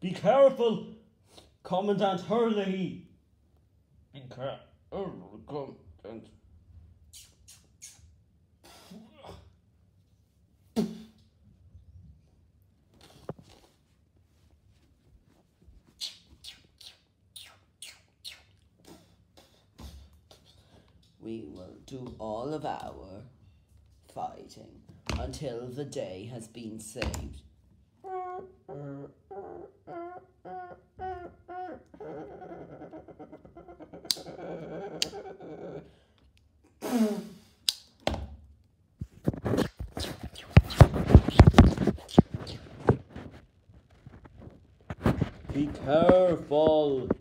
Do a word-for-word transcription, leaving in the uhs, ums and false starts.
Be careful, Commandant Hurley. Be careful, Commandant. We will do all of our fighting until the day has been saved. Be careful.